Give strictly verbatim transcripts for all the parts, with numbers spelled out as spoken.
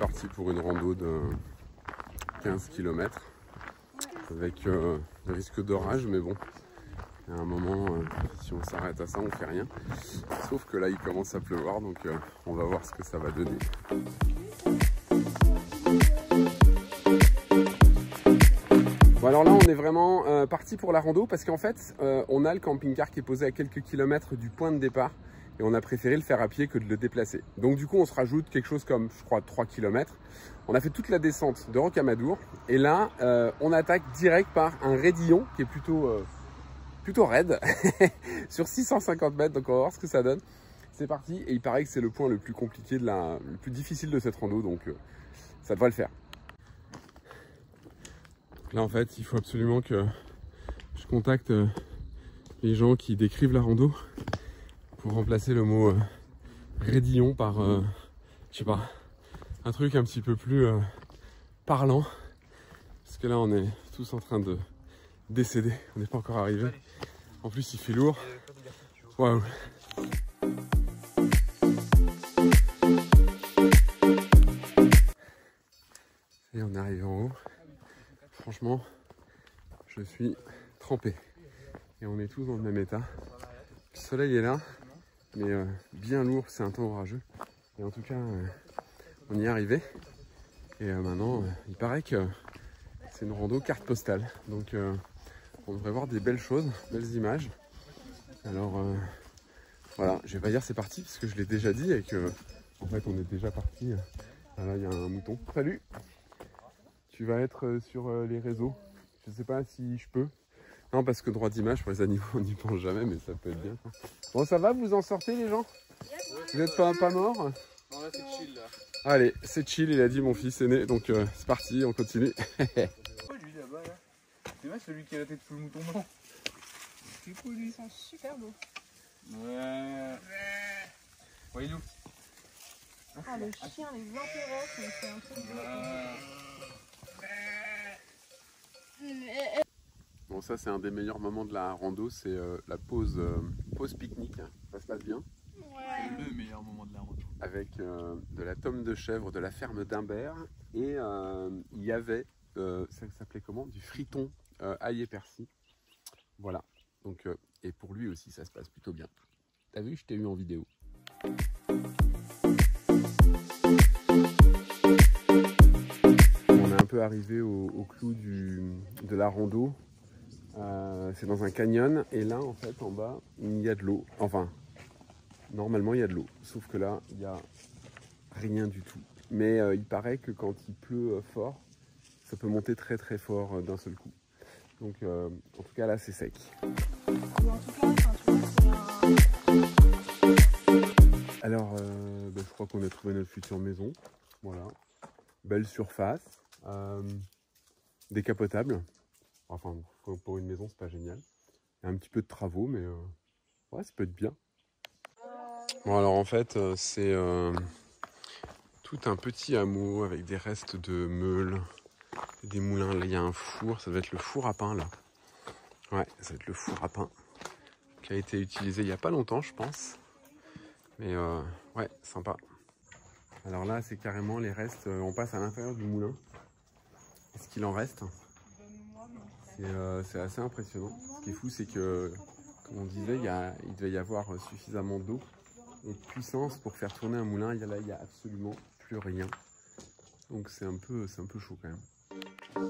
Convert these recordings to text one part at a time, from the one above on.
parti pour une rando de quinze kilomètres avec euh, le risque d'orage, mais bon, à un moment, euh, si on s'arrête à ça, on fait rien. Sauf que là, il commence à pleuvoir, donc euh, on va voir ce que ça va donner. Bon, alors là, on est vraiment euh, parti pour la rando parce qu'en fait, euh, on a le camping-car qui est posé à quelques kilomètres du point de départ. Et on a préféré le faire à pied que de le déplacer. Donc du coup, on se rajoute quelque chose comme, je crois, trois kilomètres. On a fait toute la descente de Rocamadour. Et là, euh, on attaque direct par un raidillon qui est plutôt, euh, plutôt raide, sur six cent cinquante mètres. Donc on va voir ce que ça donne. C'est parti. Et il paraît que c'est le point le plus compliqué, de la, le plus difficile de cette rando. Donc euh, ça devrait le faire. Donc là, en fait, il faut absolument que je contacte euh, les gens qui décrivent la rando, pour remplacer le mot euh, raidillon par, euh, je sais pas, un truc un petit peu plus euh, parlant. Parce que là, on est tous en train de décéder. On n'est pas encore arrivé. En plus, il fait lourd. Waouh. Et on est arrivé en haut. Franchement, je suis trempé. Et on est tous dans le même état. Le soleil est là. Mais euh, bien lourd, c'est un temps orageux. Et en tout cas, euh, on y est arrivé. Et euh, maintenant, euh, il paraît que c'est une rando carte postale. Donc euh, on devrait voir des belles choses, belles images. Alors euh, voilà, je vais pas dire c'est parti parce que je l'ai déjà dit et que en fait on est déjà parti. Ah, là, il y a un mouton. Salut! Tu vas être sur euh, les réseaux. Je sais pas si je peux. Non, parce que droit d'image pour les animaux, on n'y pense jamais, mais ça peut être bien. Quoi. Bon, ça va, vous en sortez les gens? Vous n'êtes pas, pas morts? Non, là c'est chill là. Allez, c'est chill, il a dit mon fils est né, donc euh, c'est parti, on continue. Pourquoi lui là-bas là? C'est vrai celui qui a la tête sous le mouton blanc. Du coup, lui, ils sont super beaux. Ouais. Ouais, il est où? Ah, le chien les intéresse, c'est un truc de... Bon, ça c'est un des meilleurs moments de la rando, c'est euh, la pause, euh, pause pique-nique. Ça se passe bien. C'est le meilleur moment de la rando. Avec euh, de la tome de chèvre de la ferme d'Imbert. Et euh, il y avait, euh, ça s'appelait comment? Du friton euh, ail et persil. Voilà. Donc, euh, et pour lui aussi, ça se passe plutôt bien. T'as vu, je t'ai eu en vidéo. On est un peu arrivé au, au clou du, de la rando. Euh, c'est dans un canyon et là en fait en bas il y a de l'eau, enfin normalement il y a de l'eau, sauf que là il n'y a rien du tout, mais euh, il paraît que quand il pleut euh, fort ça peut monter très très fort euh, d'un seul coup, donc euh, en tout cas là c'est sec. Alors euh, bah, je crois qu'on a trouvé notre future maison, voilà, belle surface, euh, décapotable. Enfin, pour une maison, c'est pas génial. Il y a un petit peu de travaux, mais euh, ouais, ça peut être bien. Bon, alors en fait, euh, c'est euh, tout un petit hameau avec des restes de meules, des moulins. Là, il y a un four, ça doit être le four à pain, là. Ouais, ça doit être le four à pain qui a été utilisé il y a pas longtemps, je pense. Mais euh, ouais, sympa. Alors là, c'est carrément les restes. Euh, on passe à l'intérieur du moulin. Est-ce qu'il en reste ? C'est euh, assez impressionnant. Ce qui est fou, c'est que, comme on disait, il, y a, il devait y avoir suffisamment d'eau et de puissance pour faire tourner un moulin. Il y a, là, il n'y a absolument plus rien. Donc c'est un peu, c'est un peu chaud quand même.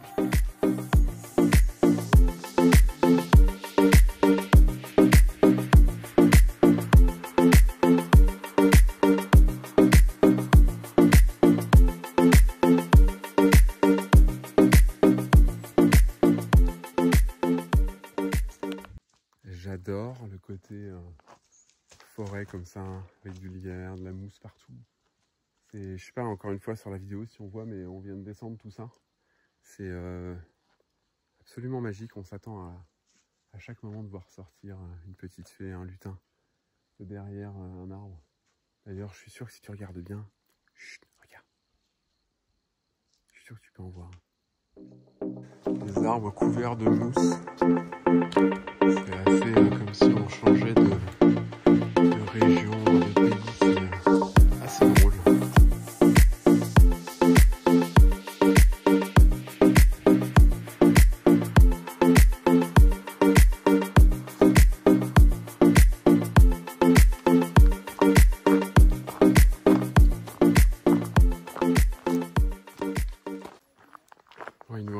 J'adore le côté euh, forêt comme ça, avec du lierre, de la mousse partout. C'est, je sais pas encore une fois sur la vidéo si on voit, mais on vient de descendre tout ça. C'est euh, absolument magique. On s'attend à, à chaque moment de voir sortir une petite fée, un lutin de derrière un arbre. D'ailleurs, je suis sûr que si tu regardes bien, chut, regarde. Je suis sûr que tu peux en voir. Des arbres couverts de mousse. C'est assez euh, comme si on changeait de, de région, de pays. C'est assez drôle.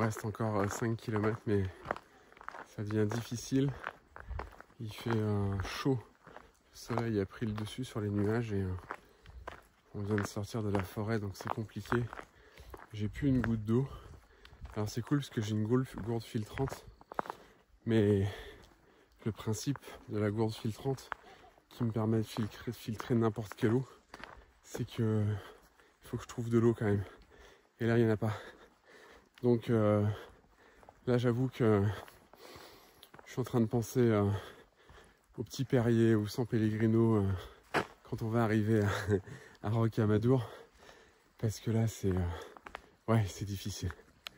reste encore cinq kilomètres, mais ça devient difficile. Il fait euh, chaud. Le soleil a pris le dessus sur les nuages et euh, on vient de sortir de la forêt, donc c'est compliqué. J'ai plus une goutte d'eau. Alors c'est cool parce que j'ai une gourde, gourde filtrante, mais le principe de la gourde filtrante qui me permet de filtrer, de filtrer n'importe quelle eau, c'est que il faut que je trouve de l'eau quand même. Et là il n'y en a pas. Donc euh, là j'avoue que je suis en train de penser euh, au Petit Perrier ou San Pellegrino euh, quand on va arriver à, à Rocamadour, parce que là c'est euh, ouais, c'est difficile.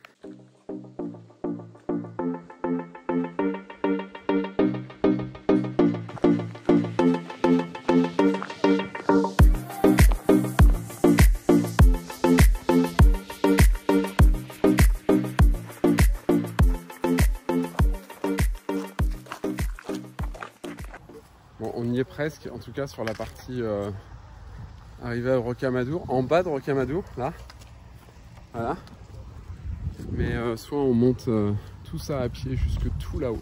Bon, on y est presque, en tout cas sur la partie euh, arrivée à Rocamadour, en bas de Rocamadour, là. Voilà. Mais euh, soit on monte euh, tout ça à pied jusque tout là-haut.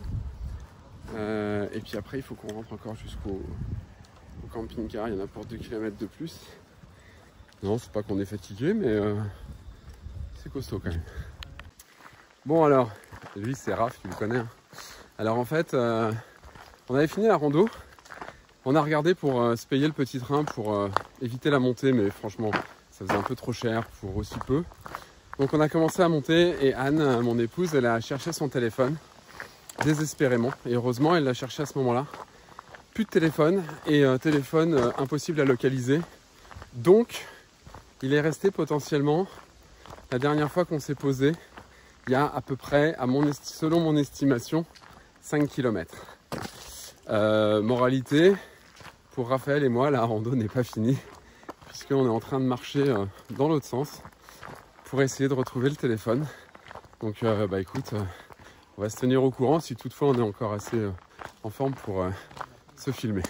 Euh, et puis après, il faut qu'on rentre encore jusqu'au camping-car. Il y en a pour deux kilomètres de plus. Non, c'est pas qu'on est fatigué, mais euh, c'est costaud quand même. Bon alors, lui c'est Raph, tu le connais. Hein. Alors en fait, euh, on avait fini la rando. On a regardé pour euh, se payer le petit train pour euh, éviter la montée, mais franchement, ça faisait un peu trop cher pour aussi peu. Donc on a commencé à monter et Anne, mon épouse, elle a cherché son téléphone désespérément. Et heureusement, elle l'a cherché à ce moment-là. Plus de téléphone et euh, téléphone euh, impossible à localiser. Donc, il est resté potentiellement, la dernière fois qu'on s'est posé, il y a à peu près, à mon esti- selon mon estimation, cinq kilomètres. Euh, moralité, pour Raphaël et moi, la rando n'est pas finie, puisqu'on est en train de marcher euh, dans l'autre sens pour essayer de retrouver le téléphone. Donc euh, bah écoute, euh, on va se tenir au courant si toutefois on est encore assez euh, en forme pour euh, se filmer.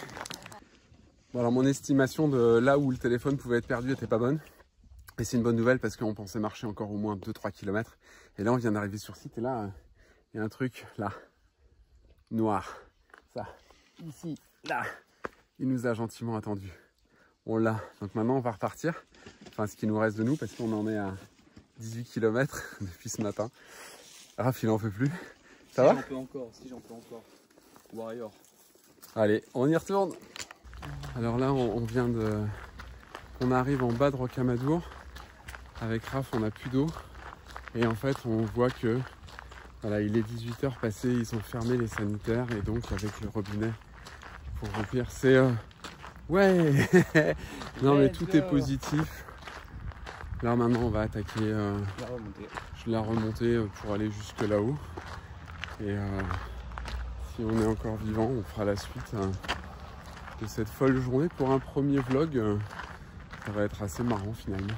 Bon, alors mon estimation de là où le téléphone pouvait être perdu était pas bonne. Et c'est une bonne nouvelle parce qu'on pensait marcher encore au moins deux trois kilomètres. Et là on vient d'arriver sur site et là, il euh, y a un truc là, noir. Ça, ici, là. Il nous a gentiment attendu. On l'a. Donc maintenant on va repartir. Enfin ce qui nous reste de nous parce qu'on en est à dix-huit kilomètres depuis ce matin. Raph il en peut plus. Ça va ? Si j'en peux encore, si j'en peux encore. Warrior. Allez, on y retourne. Alors là on, on vient de... On arrive en bas de Rocamadour. Avec Raph on n'a plus d'eau. Et en fait on voit que voilà, il est dix-huit heures passées, ils ont fermé les sanitaires et donc avec le robinet pour remplir, c'est... Euh... Ouais. Non mais tout est positif. Là maintenant on va attaquer euh, La remontée. la remontée pour aller jusque là-haut. Et euh, si on est encore vivant, on fera la suite euh, de cette folle journée. Pour un premier vlog, euh, ça va être assez marrant finalement.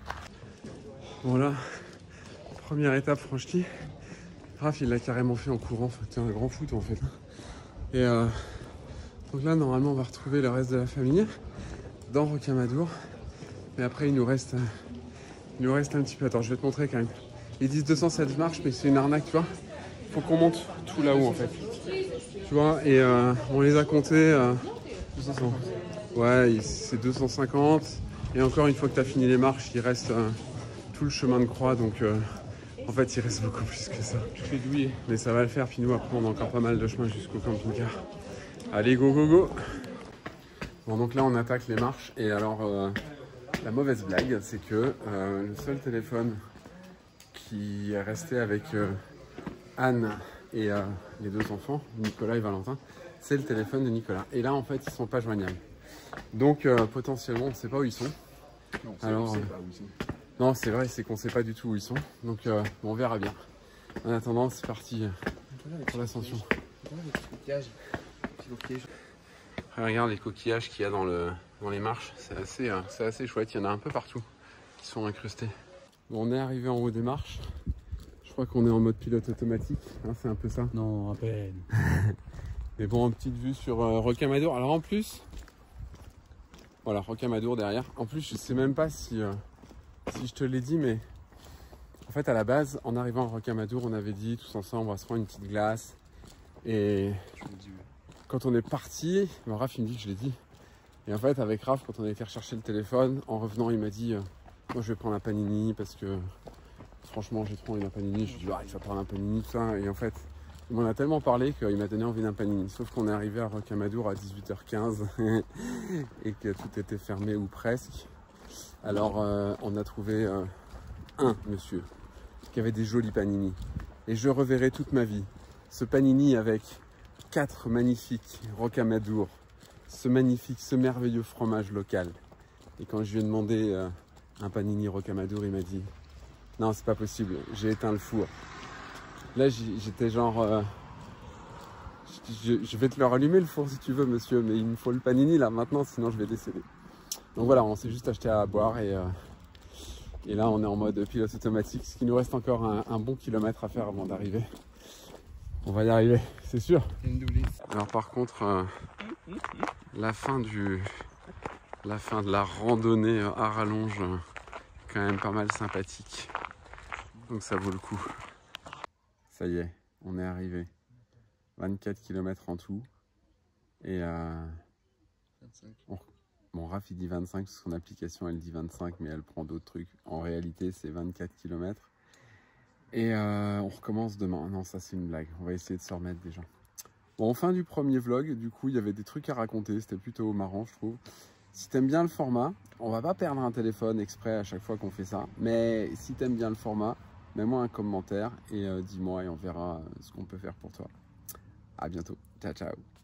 Voilà, première étape franchie. Raph il l'a carrément fait en courant, c'était un grand foot en fait. Et euh, donc là normalement on va retrouver le reste de la famille dans Rocamadour. Mais après il nous reste, il nous reste un petit peu. Attends, je vais te montrer quand même. Ils disent deux cent sept marches, mais c'est une arnaque, tu vois. Il faut qu'on monte tout là-haut en fait. Tu vois, et euh, on les a comptés. Euh, deux cent cinquante. Ouais, c'est deux cent cinquante. Et encore une fois que tu as fini les marches, il reste euh, tout le chemin de croix. Donc euh, en fait, il reste beaucoup plus que ça. Je fais douiller. Mais ça va le faire. Puis nous, après, on a encore pas mal de chemin jusqu'au camping-car. Allez, go, go, go. Bon, donc là, on attaque les marches. Et alors, euh, la mauvaise blague, c'est que euh, le seul téléphone qui est resté avec euh, Anne et euh, les deux enfants, Nicolas et Valentin, c'est le téléphone de Nicolas. Et là, en fait, ils sont pas joignables. Donc, euh, potentiellement, on ne sait pas où ils sont. Non, Alors, on sait euh, pas où ils sont. Non, c'est vrai, c'est qu'on ne sait pas du tout où ils sont. Donc, euh, on verra bien. En attendant, c'est parti pour l'ascension. Après, regarde les coquillages qu'il y a dans, le, dans les marches. C'est assez, euh, c'est assez chouette. Il y en a un peu partout qui sont incrustés. Bon, on est arrivé en haut des marches. Je crois qu'on est en mode pilote automatique. Hein, c'est un peu ça. Non, à peine. Mais bon, une petite vue sur euh, Rocamadour. Alors en plus, voilà, Rocamadour derrière. En plus, je sais même pas si, euh, si je te l'ai dit, mais En fait, à la base, en arrivant à Rocamadour, on avait dit tous ensemble, on va se prendre une petite glace. Et quand on est parti, bon, Raph il me dit que je l'ai dit. Et en fait, avec Raph, quand on a été rechercher le téléphone, en revenant, il m'a dit euh, moi je vais prendre un panini parce que franchement j'ai trop envie d'un panini. Je lui ai dit ah, tu vas prendre un panini, tout ça. Et en fait, il m'en a tellement parlé qu'il m'a donné envie d'un panini. Sauf qu'on est arrivé à Rocamadour à dix-huit heures quinze et que tout était fermé ou presque. Alors euh, on a trouvé euh, un monsieur qui avait des jolis panini. Et je reverrai toute ma vie ce panini avec quatre magnifiques Rocamadour, ce magnifique, ce merveilleux fromage local. Et quand je lui ai demandé euh, un panini Rocamadour, il m'a dit non, c'est pas possible, j'ai éteint le four. Là, j'étais genre euh, je, je vais te le rallumer le four si tu veux, monsieur, mais il me faut le panini là maintenant, sinon je vais décéder. Donc voilà, on s'est juste acheté à boire et, euh, et là on est en mode pilote automatique, ce qui nous reste encore un, un bon kilomètre à faire avant d'arriver. On va y arriver, c'est sûr. Alors par contre, euh, la fin du, la fin de la randonnée à rallonge, euh, quand même pas mal sympathique. Donc ça vaut le coup. Ça y est, on est arrivé. vingt-quatre kilomètres en tout. Et euh, vingt-cinq. On, bon, Raph il dit vingt-cinq parce que son application elle dit vingt-cinq, mais elle prend d'autres trucs. En réalité, c'est vingt-quatre kilomètres. Et euh, on recommence demain. Non, ça c'est une blague. On va essayer de se remettre déjà. Bon, fin du premier vlog, du coup, il y avait des trucs à raconter. C'était plutôt marrant, je trouve. Si t'aimes bien le format, on va pas perdre un téléphone exprès à chaque fois qu'on fait ça. Mais si t'aimes bien le format, mets-moi un commentaire et euh, dis-moi et on verra ce qu'on peut faire pour toi. À bientôt. Ciao, ciao.